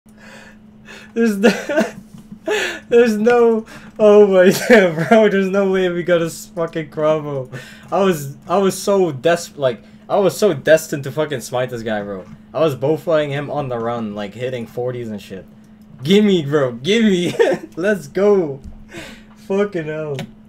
There's no, there's no, oh my god, bro, there's no way we got a fucking craw. I was so I was so destined to fucking smite this guy, bro. I was bowflying him on the run, like hitting 40s and shit. Gimme, bro, gimme. Let's go. Fucking hell.